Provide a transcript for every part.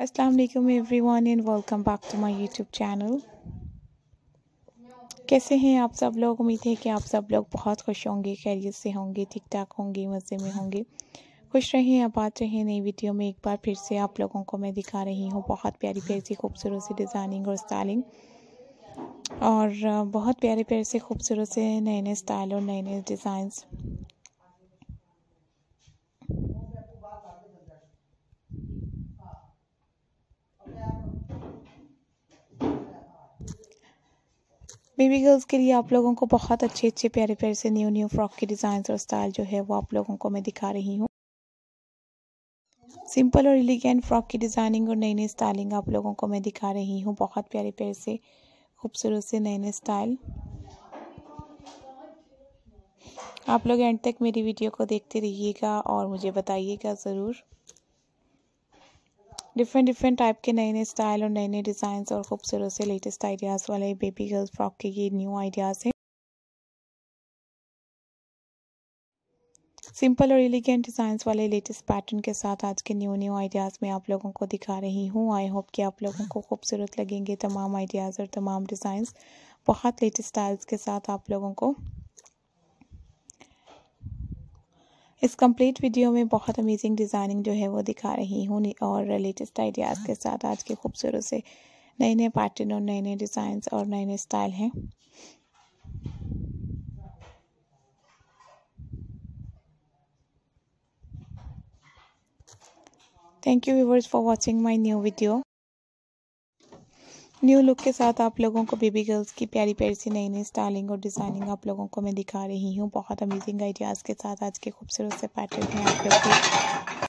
अस्सलाम वालेकुम everyone and welcome back to my YouTube channel. कैसे हैं आप सब लोग? उम्मीद है कि आप सब लोग बहुत खुश होंगे, खैरियत से होंगे, ठीक ठाक होंगे, मज़े में होंगे। खुश रहें, आबाद रहें। नई वीडियो में एक बार फिर से आप लोगों को मैं दिखा रही हूँ बहुत प्यारी प्यारी सी खूबसूरत सी डिज़ाइनिंग और स्टाइलिंग, और बहुत प्यारे प्यारे से खूबसूरत से नए नए स्टाइल और नए नए डिज़ाइंस। बेबी गर्ल्स के लिए आप लोगों को बहुत अच्छे अच्छे प्यारे प्यारे से न्यू फ्रॉक के डिज़ाइन और स्टाइल जो है वो आप लोगों को मैं दिखा रही हूँ। सिंपल और एलिगेंट फ्रॉक की डिज़ाइनिंग और नई नई स्टाइलिंग आप लोगों को मैं दिखा रही हूँ। बहुत प्यारे प्यारे से खूबसूरत से नए नए स्टाइल। आप लोग एंड तक मेरी वीडियो को देखते रहिएगा और मुझे बताइएगा ज़रूर। डिफरेंट टाइप के नए नए स्टाइल और नए नए डिज़ाइंस और खूबसूरत से लेटेस्ट आइडियाज़ वाले बेबी गर्ल्स फ्रॉक के ये न्यू आइडियाज़ हैं। सिंपल और एलिगेंट डिज़ाइंस वाले लेटेस्ट पैटर्न के साथ आज के न्यू आइडियाज़ में आप लोगों को दिखा रही हूँ। आई होप कि आप लोगों को खूबसूरत लगेंगे तमाम आइडियाज़ और तमाम डिज़ाइंस बहुत लेटेस्ट स्टाइल्स के साथ आप लोगों को इस कंप्लीट वीडियो में बहुत अमेजिंग डिज़ाइनिंग जो है वो दिखा रही हूँ और लेटेस्ट आइडियाज़ के साथ आज के खूबसूरत से नए नए पैटर्न और नए नए डिज़ाइंस और नए नए स्टाइल हैं। Thank you viewers for watching my new video. New look के साथ आप लोगों को बेबी गर्ल्स की प्यारी प्यारी सी नई नई स्टाइलिंग और डिज़ाइनिंग आप लोगों को मैं दिखा रही हूँ। बहुत अमेजिंग आइडियाज़ के साथ आज के खूबसूरत से पैटर्न हैं आप लोग के।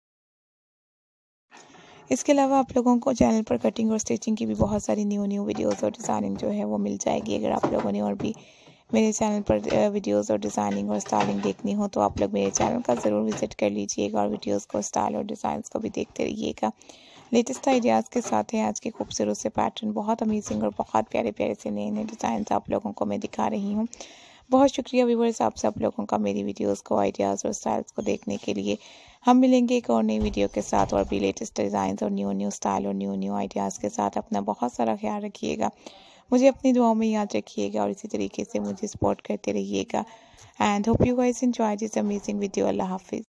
इसके अलावा आप लोगों को चैनल पर कटिंग और स्टिचिंग की भी बहुत सारी न्यू वीडियोस और डिज़ाइनिंग जो है वो मिल जाएगी। अगर आप लोगों ने और भी मेरे चैनल पर वीडियोस और डिज़ाइनिंग और स्टाइलिंग देखनी हो तो आप लोग मेरे चैनल का ज़रूर विजिट कर लीजिएगा और वीडियोस को, स्टाइल और डिज़ाइंस को भी देखते रहिएगा। लेटेस्ट आइडियाज़ के साथ हैं आज के खूबसूरत से पैटर्न, बहुत अमेजिंग और बहुत प्यारे प्यारे से नए नए डिज़ाइंस आप लोगों को मैं दिखा रही हूँ। बहुत शुक्रिया व्यूवर्स आप सब लोगों का मेरी वीडियोस को, आइडियाज़ और स्टाइल्स को देखने के लिए। हम मिलेंगे एक और नई वीडियो के साथ और भी लेटेस्ट डिज़ाइंस और न्यू स्टाइल और न्यू आइडियाज़ के साथ। अपना बहुत सारा ख्याल रखिएगा, मुझे अपनी दुआओं में याद रखिएगा और इसी तरीके से मुझे सपोर्ट करते रहिएगा। And hope you guys enjoy this amazing video. अल्लाह हाफिज़।